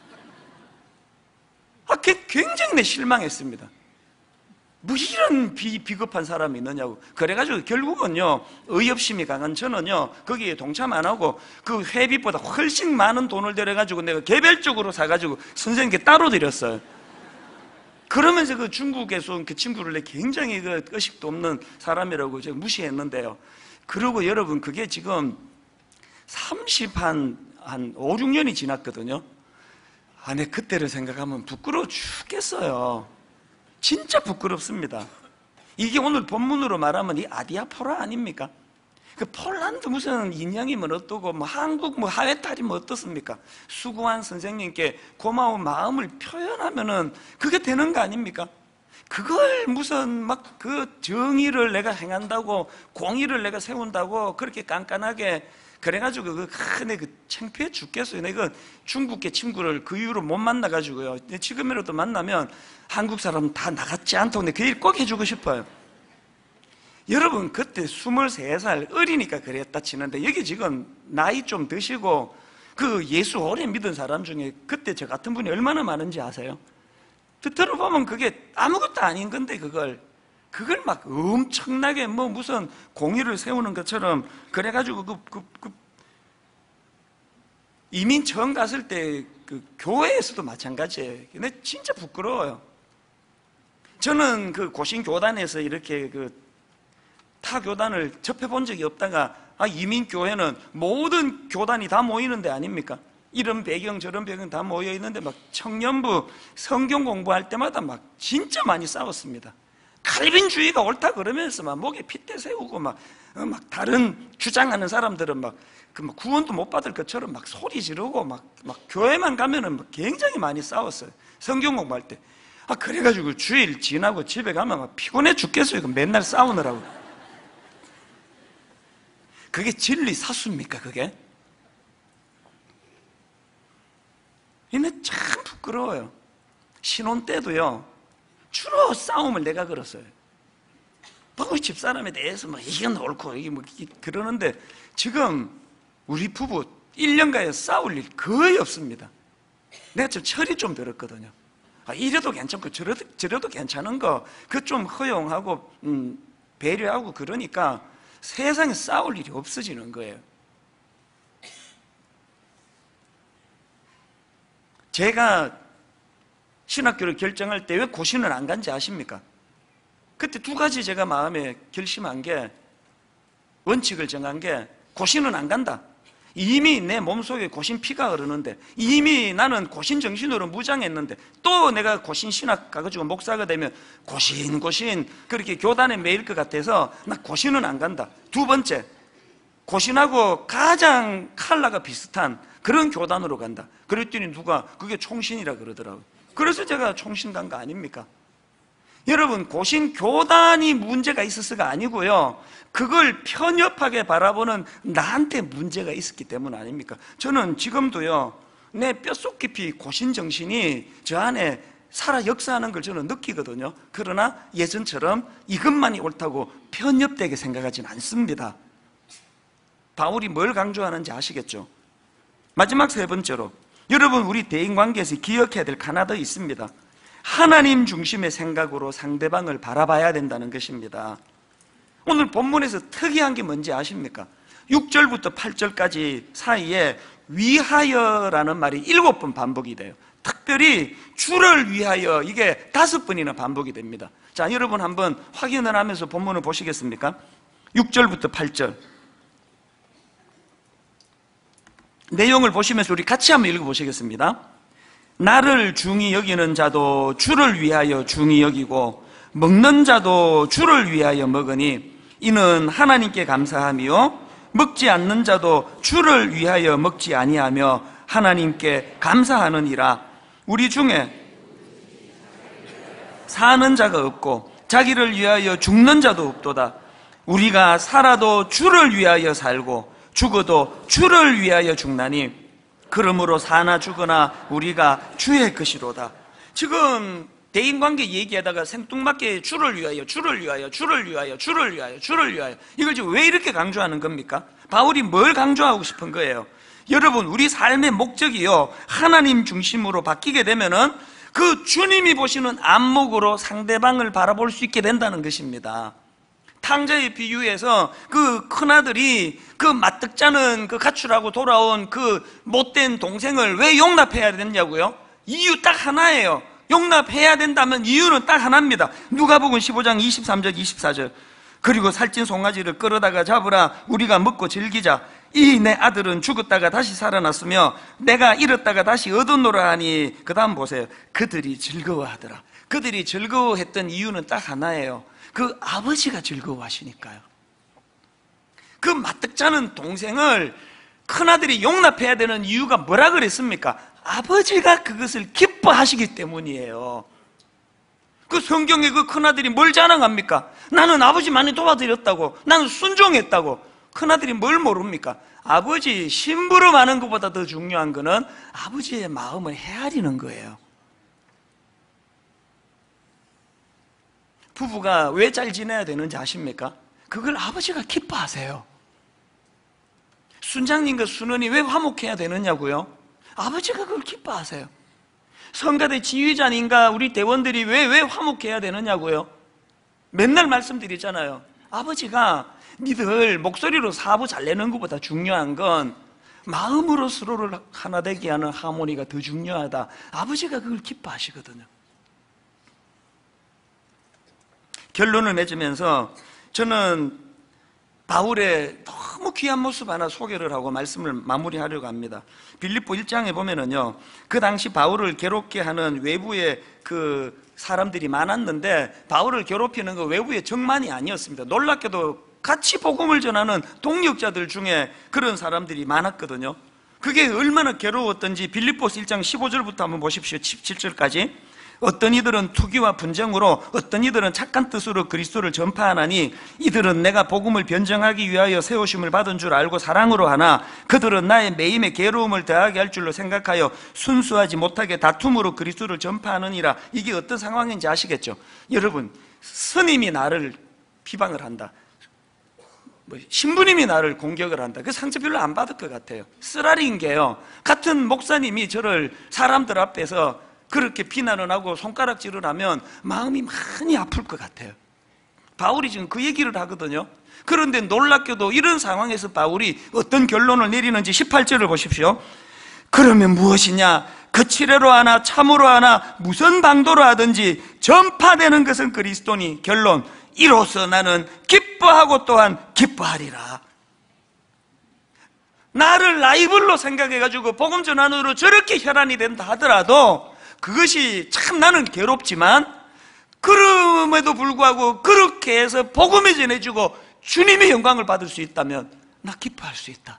아, 굉장히 내 실망했습니다. 뭐 이런 비, 비겁한 사람이 있느냐고. 그래가지고 결국은요, 의협심이 강한 저는요, 거기에 동참 안 하고 그 회비보다 훨씬 많은 돈을 들여가지고 내가 개별적으로 사가지고 선생님께 따로 드렸어요. 그러면서 그 중국에서 온 그 친구를 내가 굉장히 그 의식도 없는 사람이라고 제가 무시했는데요. 그리고 여러분, 그게 지금 삼십 한, 한 오, 육 년이 지났거든요. 아, 내 그때를 생각하면 부끄러워 죽겠어요. 진짜 부끄럽습니다. 이게 오늘 본문으로 말하면 이 아디아포라 아닙니까? 그 폴란드 무슨 인양이면 어떠고 뭐 한국 뭐 하회탈이면 어떻습니까? 수고한 선생님께 고마운 마음을 표현하면은 그게 되는 거 아닙니까? 그걸 무슨 막 그 정의를 내가 행한다고, 공의를 내가 세운다고 그렇게 깐깐하게 그래가지고 그 큰애 그 창피해 죽겠어요. 내가 중국계 친구를 그 이후로 못 만나가지고요. 지금이라도 만나면 한국 사람 다 나갔지 않다고 그 일 꼭 해주고 싶어요. 여러분, 그때 스물세 살 어리니까 그랬다 치는데, 여기 지금 나이 좀 드시고 그 예수 오래 믿은 사람 중에 그때 저 같은 분이 얼마나 많은지 아세요? 들어보면 그게 아무것도 아닌 건데 그걸 그걸 막 엄청나게 뭐 무슨 공의를 세우는 것처럼 그래가지고 그, 그, 그 이민 처음 갔을 때 그 교회에서도 마찬가지예요. 근데 진짜 부끄러워요. 저는 그 고신 교단에서 이렇게 그 타 교단을 접해본 적이 없다가, 아, 이민 교회는 모든 교단이 다 모이는 데 아닙니까? 이런 배경 저런 배경 다 모여 있는데 막 청년부 성경 공부할 때마다 막 진짜 많이 싸웠습니다. 칼빈주의가 옳다 그러면서 막 목에 핏대 세우고 막, 어, 막 다른 주장하는 사람들은 막, 그 막 구원도 못 받을 것처럼 막 소리 지르고 막, 막 교회만 가면은 막 굉장히 많이 싸웠어요. 성경 공부할 때. 아, 그래가지고 주일 지나고 집에 가면 막 피곤해 죽겠어요. 그 맨날 싸우느라고. 그게 진리 사수입니까, 그게? 이게 참 부끄러워요. 신혼 때도요, 주로 싸움을 내가 걸었어요. 뭐 집사람에 대해서 뭐 이건 옳고 이게 뭐 그러는데, 지금 우리 부부 일 년가에 싸울 일 거의 없습니다. 내가 좀 철이 좀 들었거든요. 아, 이래도 괜찮고 저래도, 저래도 괜찮은 거 그 좀 허용하고 음, 배려하고 그러니까 세상에 싸울 일이 없어지는 거예요. 제가 신학교를 결정할 때 왜 고신을 안 간지 아십니까? 그때 두 가지 제가 마음에 결심한 게, 원칙을 정한 게, 고신은 안 간다. 이미 내 몸속에 고신피가 흐르는데, 이미 나는 고신정신으로 무장했는데, 또 내가 고신신학 가가지고 목사가 되면 고신고신 그렇게 교단에 매일 것 같아서 나 고신은 안 간다. 두 번째, 고신하고 가장 컬러가 비슷한 그런 교단으로 간다. 그랬더니 누가 그게 총신이라 그러더라고요. 그래서 제가 총신 간 거 아닙니까? 여러분, 고신 교단이 문제가 있어서가 아니고요, 그걸 편협하게 바라보는 나한테 문제가 있었기 때문 아닙니까? 저는 지금도요, 내 뼛속 깊이 고신 정신이 저 안에 살아 역사하는 걸 저는 느끼거든요. 그러나 예전처럼 이것만이 옳다고 편협되게 생각하진 않습니다. 바울이 뭘 강조하는지 아시겠죠? 마지막 세 번째로, 여러분, 우리 대인관계에서 기억해야 될 하나 더 있습니다. 하나님 중심의 생각으로 상대방을 바라봐야 된다는 것입니다. 오늘 본문에서 특이한 게 뭔지 아십니까? 육 절부터 팔 절까지 사이에 위하여라는 말이 일곱 번 반복이 돼요. 특별히 주를 위하여, 이게 다섯 번이나 반복이 됩니다. 자, 여러분 한번 확인을 하면서 본문을 보시겠습니까? 육 절부터 팔 절 내용을 보시면서 우리 같이 한번 읽어보시겠습니다. 나를 중히 여기는 자도 주를 위하여 중히 여기고, 먹는 자도 주를 위하여 먹으니 이는 하나님께 감사하며, 먹지 않는 자도 주를 위하여 먹지 아니하며 하나님께 감사하느니라. 우리 중에 사는 자가 없고 자기를 위하여 죽는 자도 없도다. 우리가 살아도 주를 위하여 살고 죽어도 주를 위하여 죽나니 그러므로 사나 죽으나 우리가 주의 것이로다. 지금 대인관계 얘기하다가 생뚱맞게 주를 위하여, 주를 위하여, 주를 위하여, 주를 위하여, 주를 위하여, 이걸 지금 왜 이렇게 강조하는 겁니까? 바울이 뭘 강조하고 싶은 거예요? 여러분, 우리 삶의 목적이요, 하나님 중심으로 바뀌게 되면은 그 주님이 보시는 안목으로 상대방을 바라볼 수 있게 된다는 것입니다. 탕자의 비유에서 그 큰아들이 그 맞득자는 그 가출하고 돌아온 그 못된 동생을 왜 용납해야 되냐고요? 이유 딱 하나예요. 용납해야 된다면 이유는 딱 하나입니다. 누가복음 십오 장 이십삼 절 이십사 절 그리고 살찐 송아지를 끌어다가 잡으라. 우리가 먹고 즐기자. 이 내 아들은 죽었다가 다시 살아났으며 내가 잃었다가 다시 얻었노라 하니, 그 다음 보세요. 그들이 즐거워하더라. 그들이 즐거워했던 이유는 딱 하나예요. 그 아버지가 즐거워하시니까요. 그 맞득자는 동생을 큰아들이 용납해야 되는 이유가 뭐라 그랬습니까? 아버지가 그것을 기뻐하시기 때문이에요. 그 성경에 그 큰아들이 뭘 자랑합니까? 나는 아버지 많이 도와드렸다고, 나는 순종했다고. 큰아들이 뭘 모릅니까? 아버지 심부름하는 것보다 더 중요한 거는 아버지의 마음을 헤아리는 거예요. 부부가 왜 잘 지내야 되는지 아십니까? 그걸 아버지가 기뻐하세요. 순장님과 순원이 왜 화목해야 되느냐고요? 아버지가 그걸 기뻐하세요. 성가대 지휘자님과 우리 대원들이 왜, 왜 화목해야 되느냐고요? 맨날 말씀드리잖아요. 아버지가 니들 목소리로 사부 잘 내는 것보다 중요한 건 마음으로 서로를 하나 되게 하는 하모니가 더 중요하다. 아버지가 그걸 기뻐하시거든요. 결론을 맺으면서 저는 바울의 너무 귀한 모습 하나 소개를 하고 말씀을 마무리하려고 합니다. 빌립보 일 장에 보면은요, 그 당시 바울을 괴롭게 하는 외부의 그 사람들이 많았는데 바울을 괴롭히는 그 외부의 정만이 아니었습니다. 놀랍게도 같이 복음을 전하는 동역자들 중에 그런 사람들이 많았거든요. 그게 얼마나 괴로웠던지 빌립보서 일 장 십오 절부터 한번 보십시오. 십칠 절까지. 어떤 이들은 투기와 분쟁으로, 어떤 이들은 착한 뜻으로 그리스도를 전파하나니 이들은 내가 복음을 변정하기 위하여 세우심을 받은 줄 알고 사랑으로 하나 그들은 나의 매임에 괴로움을 더하게 할 줄로 생각하여 순수하지 못하게 다툼으로 그리스도를 전파하느니라. 이게 어떤 상황인지 아시겠죠? 여러분, 스님이 나를 비방을 한다, 뭐 신부님이 나를 공격을 한다, 그 상처 별로 안 받을 것 같아요. 쓰라린 게요, 같은 목사님이 저를 사람들 앞에서 그렇게 비난을 하고 손가락질을 하면 마음이 많이 아플 것 같아요. 바울이 지금 그 얘기를 하거든요. 그런데 놀랍게도 이런 상황에서 바울이 어떤 결론을 내리는지 십팔 절을 보십시오. 그러면 무엇이냐? 거칠애로 하나 참으로 하나 무슨 방도로 하든지 전파되는 것은 그리스도니 결론, 이로써 나는 기뻐하고 또한 기뻐하리라. 나를 라이벌로 생각해가지고 복음 전환으로 저렇게 혈안이 된다 하더라도 그것이 참 나는 괴롭지만, 그럼에도 불구하고 그렇게 해서 복음이 전해지고 주님의 영광을 받을 수 있다면 나 기뻐할 수 있다.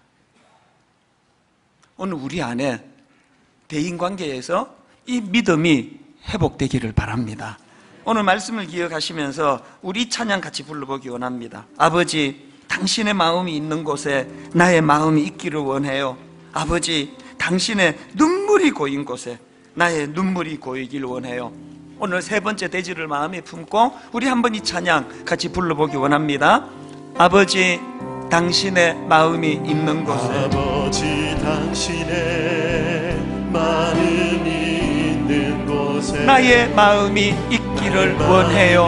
오늘 우리 안에 대인관계에서 이 믿음이 회복되기를 바랍니다. 오늘 말씀을 기억하시면서 우리 찬양 같이 불러보기 원합니다. 아버지, 당신의 마음이 있는 곳에 나의 마음이 있기를 원해요. 아버지, 당신의 눈물이 고인 곳에 나의 눈물이 고이길 원해요. 오늘 세 번째 대지를 마음에 품고 우리 한번 이 찬양 같이 불러보기 원합니다. 아버지, 당신의 마음이 있는 곳에, 아버지, 당신의 마음이 있는 곳에 나의 마음이 있기를 원해요.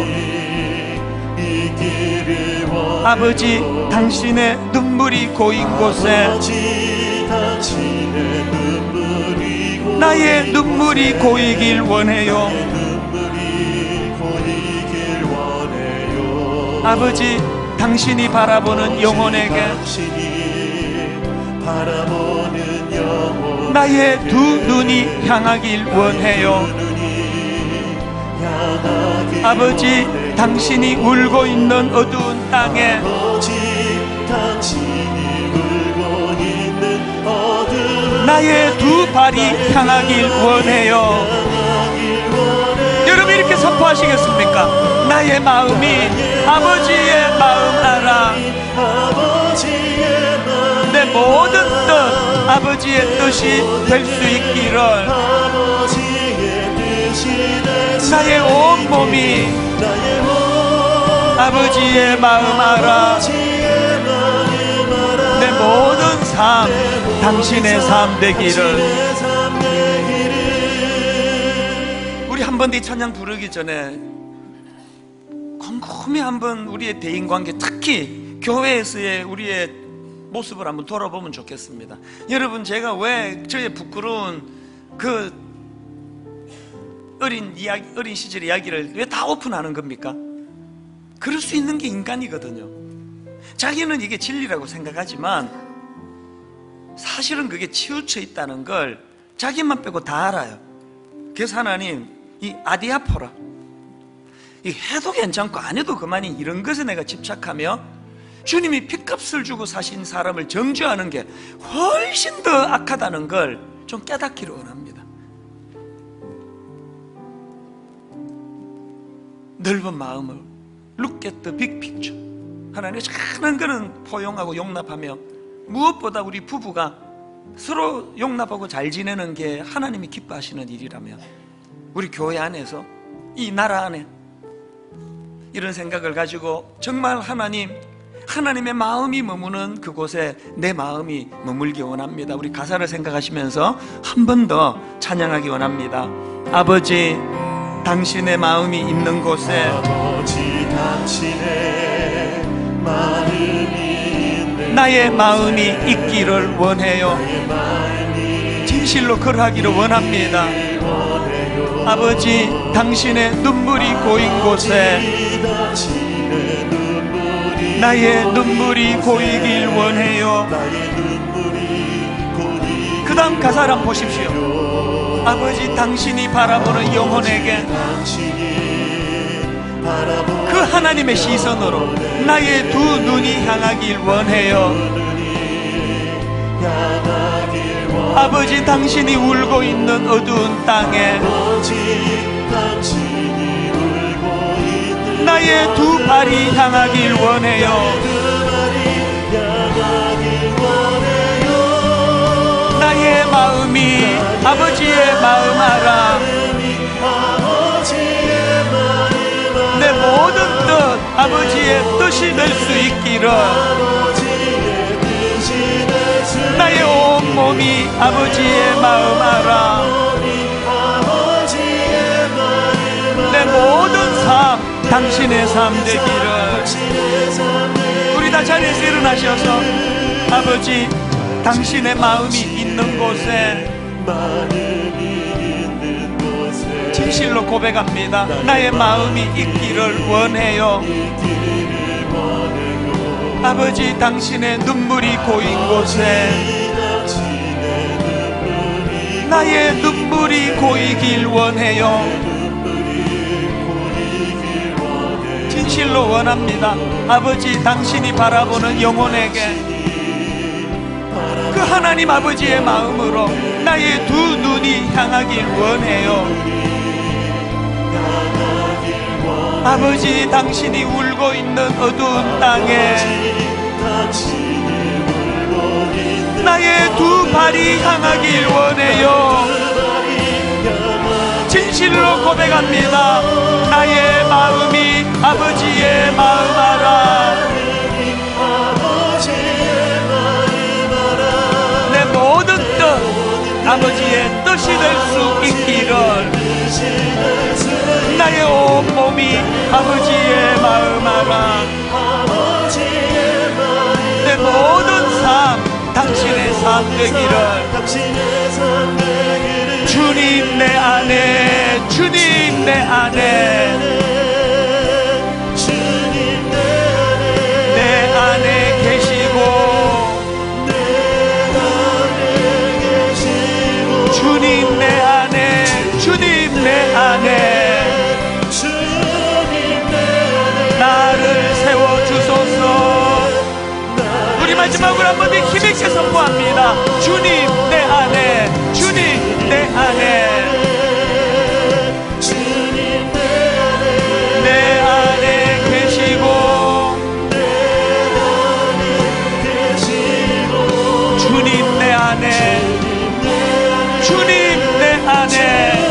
있기를 원해요. 아버지, 당신의 눈물이 고인 곳에 아버지, 당신의 눈물이 고이길 나의 눈물이 고이길 원해요. 눈물이 고이길 원해요. 아버지, 당신이 바라보는 영혼에게 당신이 바라보는 영혼 나의 두 눈이 향하길 원해요. 아버지, 당신이 울고 있는 어두운 땅에 아버지, 당신이 울고 있는 어두운 나의 두 발이 향하길 원해요. 여러분 이렇게 선포하시겠습니까? 나의 마음이 아버지의 마음 알아. 아버지의 마음 내 모든 뜻 아버지의 뜻이 될 수 있기를 아버지의 뜻이 될수 나의 온 몸이 나의 몸 아버지의 마음 알아. 아버지의 마음 알아. 내 모든 삶 당신의 삶 되기를. 당신의 삶 되기를. 우리 한 번 더 찬양 부르기 전에 곰곰이 한번 우리의 대인관계, 특히 교회에서의 우리의 모습을 한번 돌아보면 좋겠습니다. 여러분, 제가 왜 저의 부끄러운 그 어린 이야기, 어린 시절 이야기를 왜 다 오픈하는 겁니까? 그럴 수 있는 게 인간이거든요. 자기는 이게 진리라고 생각하지만 사실은 그게 치우쳐 있다는 걸 자기만 빼고 다 알아요. 그래서 하나님, 이 아디아포라, 이 해도 괜찮고 안 해도 그만이, 이런 것에 내가 집착하며 주님이 핏값을 주고 사신 사람을 정죄하는 게 훨씬 더 악하다는 걸 좀 깨닫기를 원합니다. 넓은 마음을 Look at the big picture. 하나님의 작은 거는 포용하고 용납하며, 무엇보다 우리 부부가 서로 용납하고 잘 지내는 게 하나님이 기뻐하시는 일이라면, 우리 교회 안에서, 이 나라 안에 이런 생각을 가지고 정말 하나님, 하나님의 마음이 머무는 그곳에 내 마음이 머물기 원합니다. 우리 가사를 생각하시면서 한 번 더 찬양하기 원합니다. 아버지, 당신의 마음이 있는 곳에 아버지, 당신의 마음이 있는 나의 마음이 있기를 원해요. 나의 마음이 진실로 그러하기를 원합니다. 원해요. 아버지, 당신의 눈물이 고인 곳에 당신의 눈물이 나의 눈물이 고이길 원해요. 나의 눈물이 고이길 그 다음 가사를 한번 보십시오. 아버지, 당신이 바라보는 영혼에게 당신이 바라보는 그 하나님의 시선으로 나의 두 눈이 향하길 원해요. 향하길 원해요. 아버지, 당신이 울고 있는 어두운 땅에 아버지, 당신이 울고 있는 나의 두 발이 향하길 원해요. 그 말이 향하길 원해요. 나의 마음이 아버지의 마음 알아. 아버지의 마음 내 모든 뜻 아버지의 뜻이 될 수 있기를. 아버지의 뜻이 될수 나의 온 몸이 아버지의 마음 알아. 아버지의 마음 내 모든 삶 당신의 삶 되기를. 당신의 삶 되기를. 우리 다 자리에서 일어나셔서 아버지, 당신의 마음이 있는 곳에 마음이 있는 곳에 진실로 고백합니다. 나의 마음이 있기를 원해요. 있기를 원해요. 아버지 당신의 눈물이 고인 곳에 나의 눈물이 고이길 원해요. 진실로 원합니다. 아버지 당신이 바라보는 영혼에게 그 하나님 아버지의 마음으로 나의 두 눈이 향하길 원해요. 아버지 당신이 울고 있는 어두운 땅에 나의 두 발이 향하길 원해요. 진실로 고백합니다. 나의 마음이 아버지의 마음 알아. 내 모든 뜻 아버지의 뜻이 될 수 있기를. 나의 온몸이 아버지의 마음 알아. 내 모든 삶 당신의 삶 되기를. 주님 내 안에, 주님 내 안에, 내 안에 계시고, 주님 내 안에, 주님 내 안에 나를 세워주소서. 우리 마지막으로 한 번 더 힘있게 선포합니다. 주님 내 안에, 주님 내 안에, 내 안에 계시고, 주님 내 안에, 주님 내 안에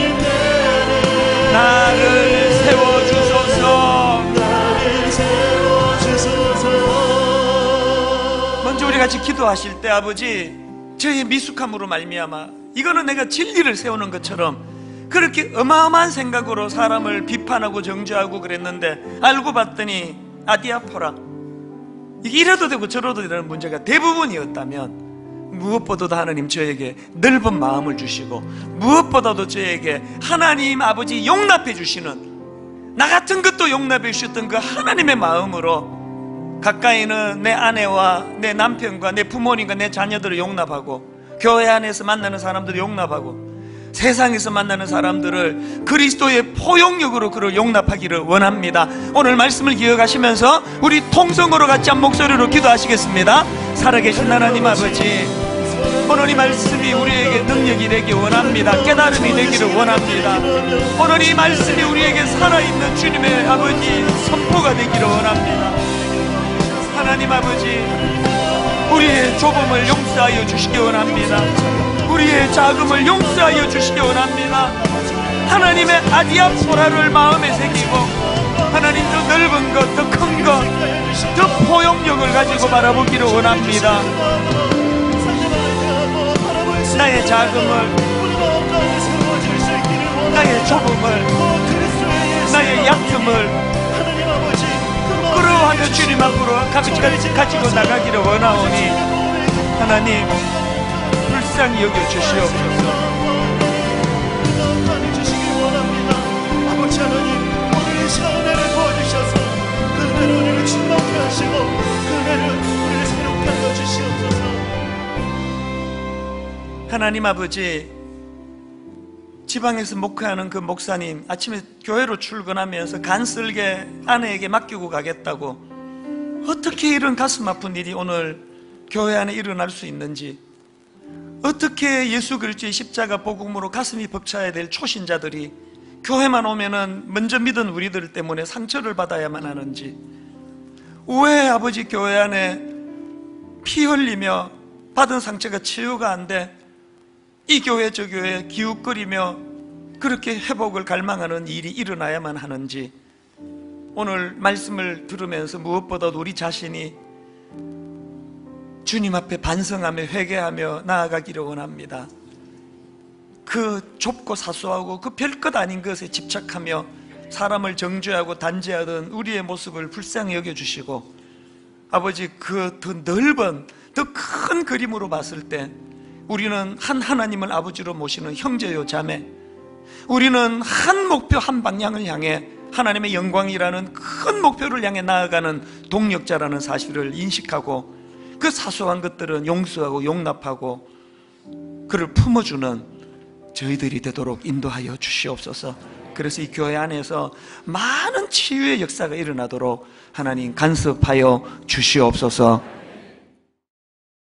나를 세워주소서. 먼저 우리 같이 기도하실 때 아버지 저의 미숙함으로 말미암아 이거는 내가 진리를 세우는 것처럼 그렇게 어마어마한 생각으로 사람을 비판하고 정죄하고 그랬는데 알고 봤더니 아디아포라 이게 이래도 되고 저래도 되는 문제가 대부분이었다면 무엇보다도 하나님 저에게 넓은 마음을 주시고 무엇보다도 저에게 하나님 아버지 용납해 주시는 나 같은 것도 용납해 주셨던 그 하나님의 마음으로 가까이는 내 아내와 내 남편과 내 부모님과 내 자녀들을 용납하고 교회 안에서 만나는 사람들을 용납하고 세상에서 만나는 사람들을 그리스도의 포용력으로 그를 용납하기를 원합니다. 오늘 말씀을 기억하시면서 우리 통성으로 같이 한 목소리로 기도하시겠습니다. 살아계신 하나님 아버지, 오늘 이 말씀이 우리에게 능력이 되기 원합니다. 깨달음이 되기를 원합니다. 오늘 이 말씀이 우리에게 살아있는 주님의 아버지 선포가 되기를 원합니다. 하나님 아버지, 우리의 좁음을 용서하여 주시기 원합니다. 우리의 자금을 용서하여 주시기 원합니다. 하나님의 아디아포라를 마음에 새기고 하나님 더 넓은 것, 더 큰 것, 더 포용력을 가지고 바라보기를 원합니다. 나의 자금을, 나의 좁음을, 나의 약점을 끌어와며 주님 앞으로 가끔씩 가지고 나가기를 원하오니 하나님 불쌍히 여겨주시옵소서. 아버지 하나님, 오늘 이 시간 은혜를 부어주셔서 그 은혜로 우리를 충만케 하시고 그 은혜를 우리를 새롭게 하여 주시옵소서. 하나님 아버지, 지방에서 목회하는 그 목사님 아침에 교회로 출근하면서 간쓸게 아내에게 맡기고 가겠다고 어떻게 이런 가슴 아픈 일이 오늘 교회 안에 일어날 수 있는지, 어떻게 예수 그리스도의 십자가 복음으로 가슴이 벅차야 될 초신자들이 교회만 오면은 먼저 믿은 우리들 때문에 상처를 받아야만 하는지, 왜 아버지 교회 안에 피 흘리며 받은 상처가 치유가 안 돼 이 교회 저 교회 기웃거리며 그렇게 회복을 갈망하는 일이 일어나야만 하는지, 오늘 말씀을 들으면서 무엇보다도 우리 자신이 주님 앞에 반성하며 회개하며 나아가기를 원합니다. 그 좁고 사소하고 그 별것 아닌 것에 집착하며 사람을 정죄하고 단죄하던 우리의 모습을 불쌍히 여겨주시고, 아버지 그 더 넓은 더 큰 그림으로 봤을 때 우리는 한 하나님을 아버지로 모시는 형제요 자매, 우리는 한 목표 한 방향을 향해 하나님의 영광이라는 큰 목표를 향해 나아가는 동력자라는 사실을 인식하고 그 사소한 것들은 용서하고 용납하고 그를 품어주는 저희들이 되도록 인도하여 주시옵소서. 그래서 이 교회 안에서 많은 치유의 역사가 일어나도록 하나님 간섭하여 주시옵소서.